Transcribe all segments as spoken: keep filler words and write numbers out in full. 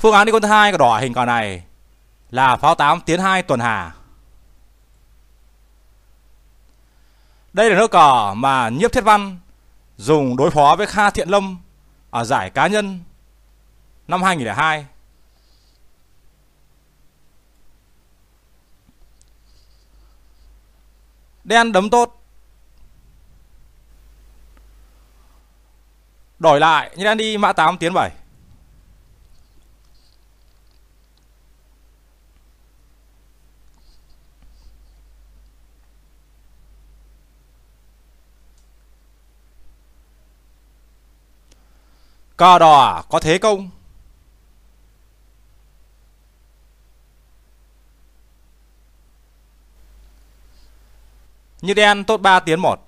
Phương án đi con thứ hai của đỏ hình cờ này là pháo tám tiến hai tuần hà. Đây là nước cờ mà Nhiếp Thiết Văn dùng đối phó với Kha Thiện Lâm ở giải cá nhân năm hai nghìn không trăm lẻ hai. Đen đấm tốt. Đổi lại như đen đi mã tám tiến bảy. Cờ đỏ có thế công. Như đen tốt ba tiến một.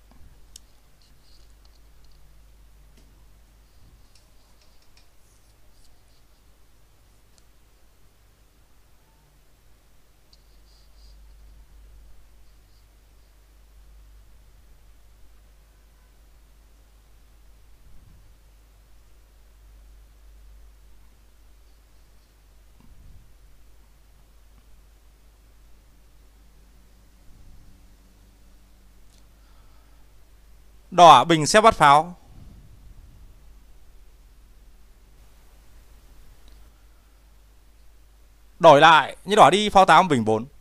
Đỏ bình xếp bắt pháo. Đổi lại như đỏ đi pháo tám bình bốn.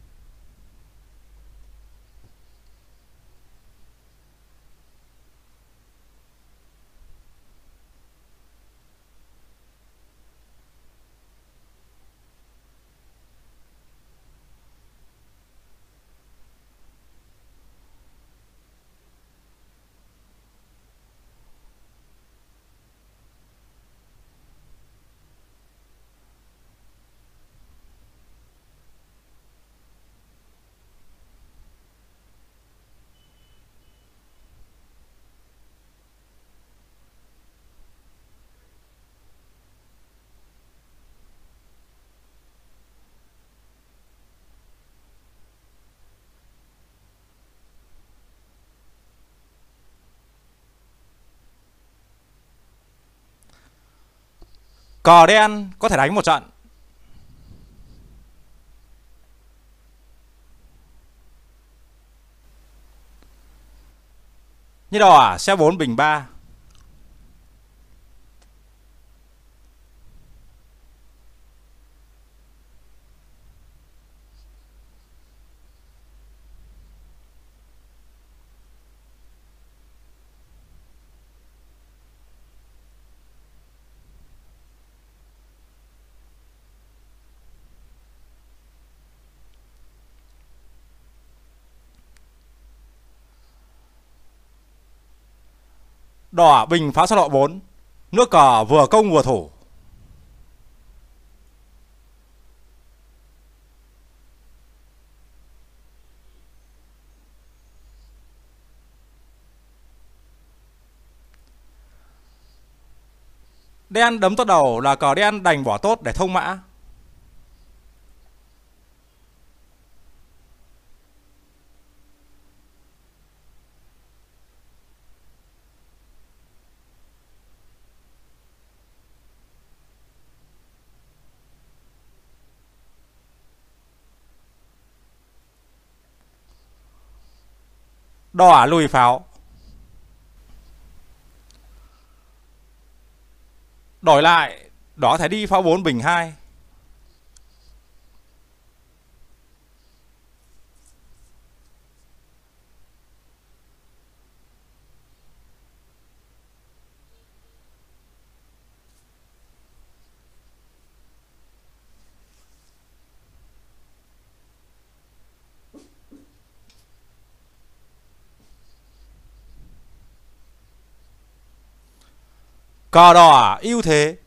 Cờ đen có thể đánh một trận. Như đỏ xe bốn bình ba. Đỏ bình pháo sao lộ bốn. Nước cờ vừa công vừa thủ. Đen đấm tốt đầu là cờ đen đành bỏ tốt để thông mã. Đỏ lùi pháo. Đổi lại đỏ thể đi pháo bốn bình hai. Cờ đỏ ưu thế.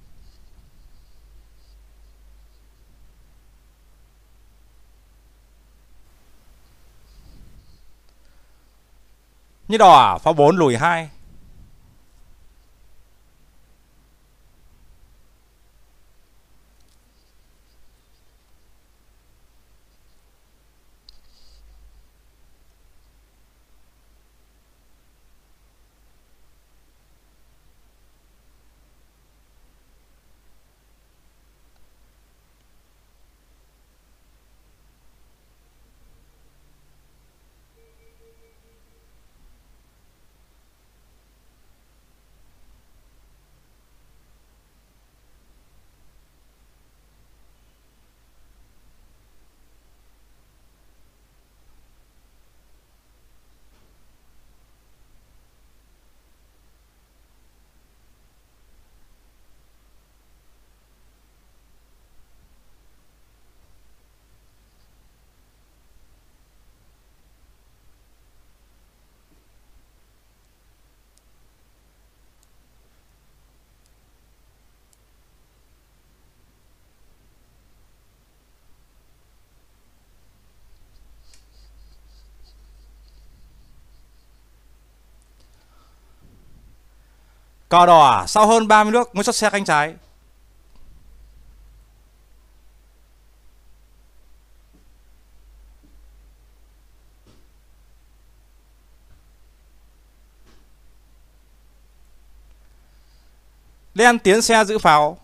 Như đỏ pháo bốn lùi hai. Cờ đỏ sau hơn ba mươi nước mới xuất xe cánh trái. Đen tiến xe giữ pháo.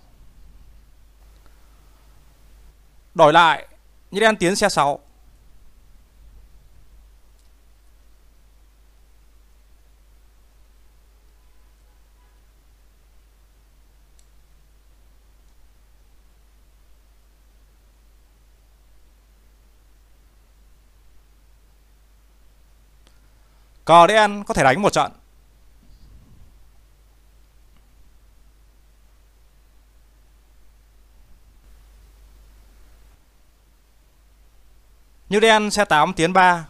Đổi lại, như đen tiến xe sáu. Cờ đen có thể đánh một trận. Như đen xe tám tiến ba.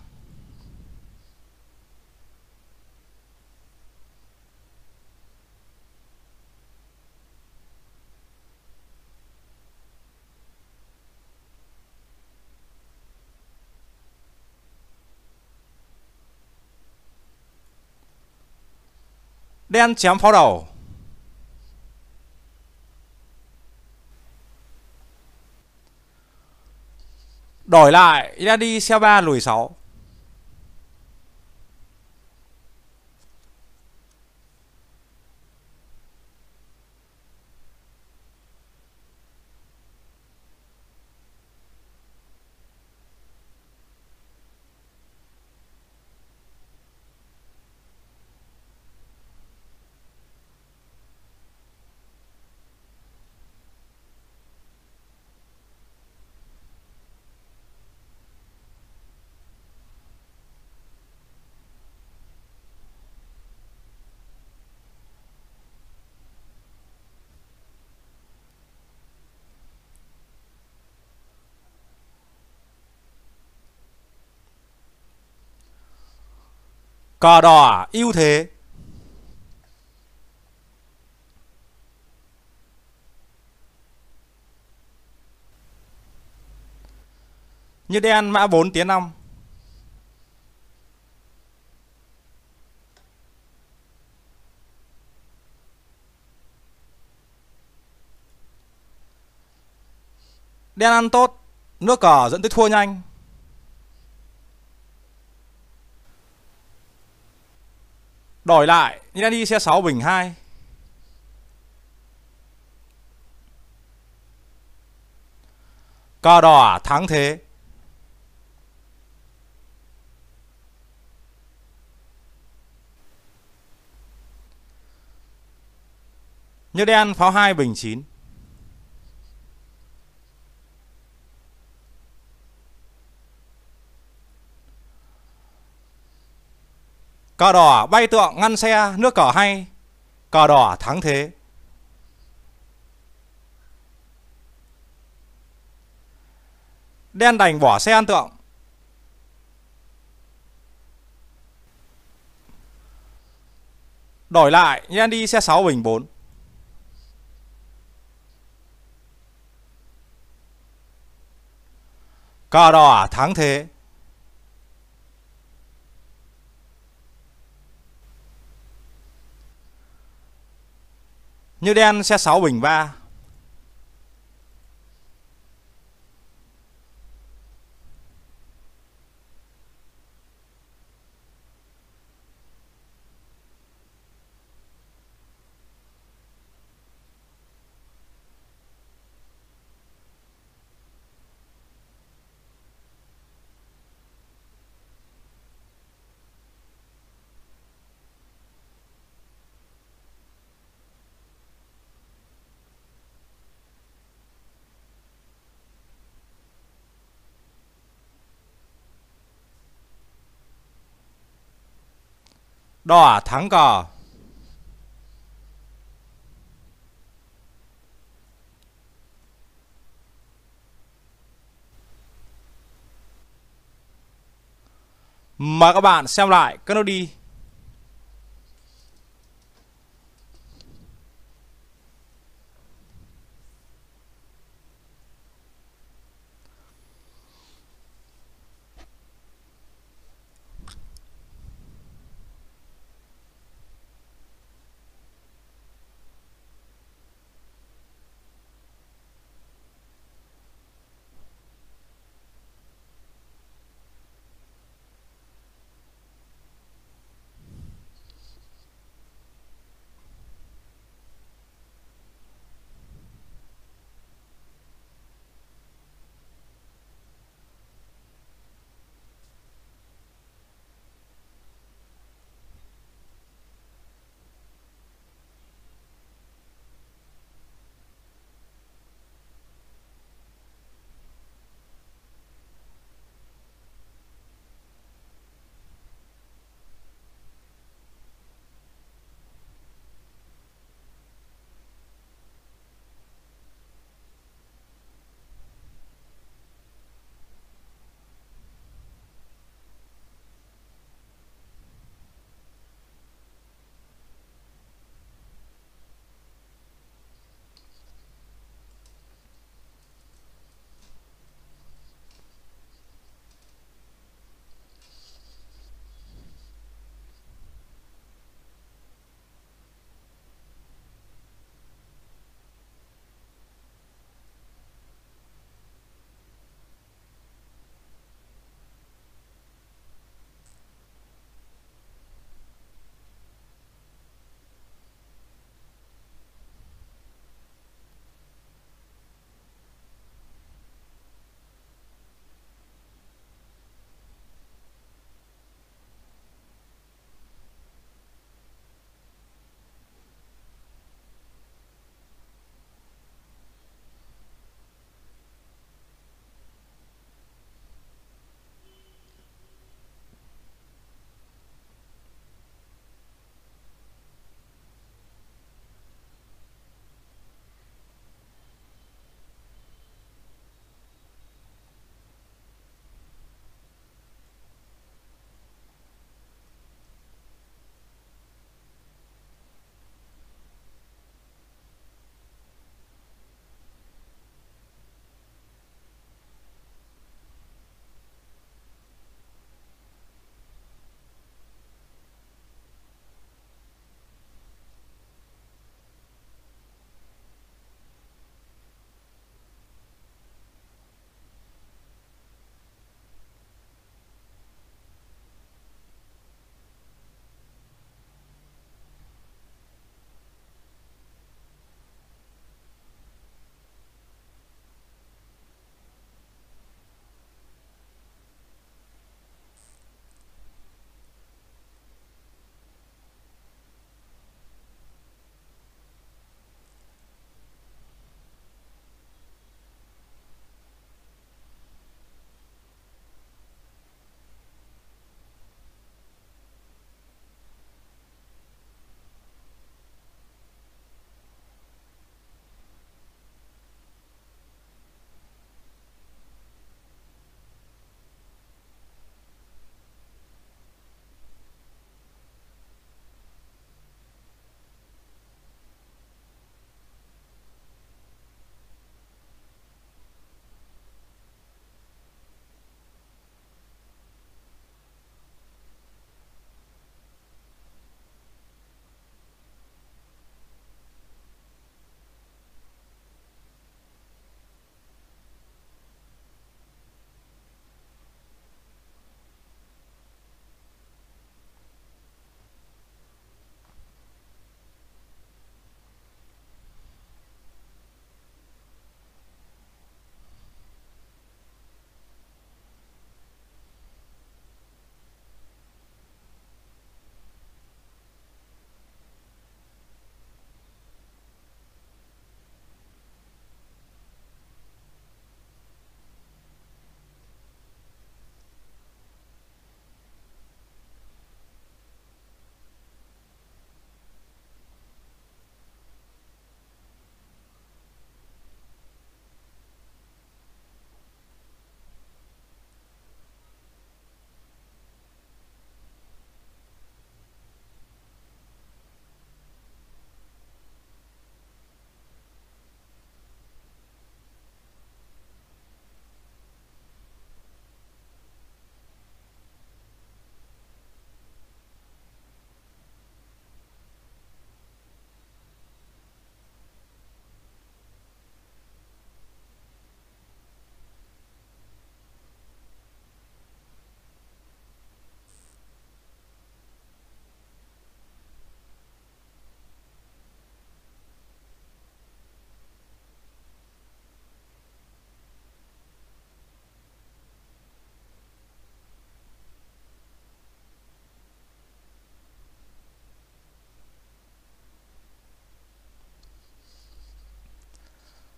Đen chém pháo đầu. Đổi lại, đen đi xe ba lùi sáu. Cờ đỏ ưu thế. Như đen mã bốn tiến năm. Đen ăn tốt, nước cờ dẫn tới thua nhanh. Đổi lại, như đen đi xe sáu bình hai. Cờ đỏ thắng thế. Như đen pháo hai bình chín. Cờ đỏ bay tượng ngăn xe, nước cờ hay. Cờ đỏ thắng thế. Đen đành bỏ xe ăn tượng. Đổi lại, đen đi xe sáu bình bốn. Cờ đỏ thắng thế. Như đen xe sáu bình ba. Đỏ thắng cờ. Mời các bạn xem lại các nốt đi.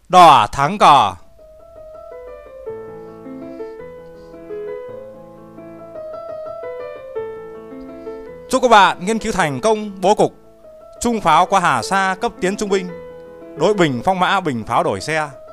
Đỏ thắng cờ. Chúc các bạn nghiên cứu thành công bố cục trung pháo qua Hà Sa cấp tiến trung binh, đối bình phong mã bình pháo đổi xe.